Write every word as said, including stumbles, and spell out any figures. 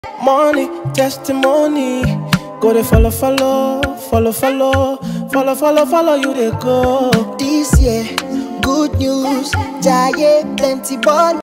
Money, testimony. Go they follow, follow, follow, follow, follow, follow, follow you they go. This year, good news, Jaye plenty ball.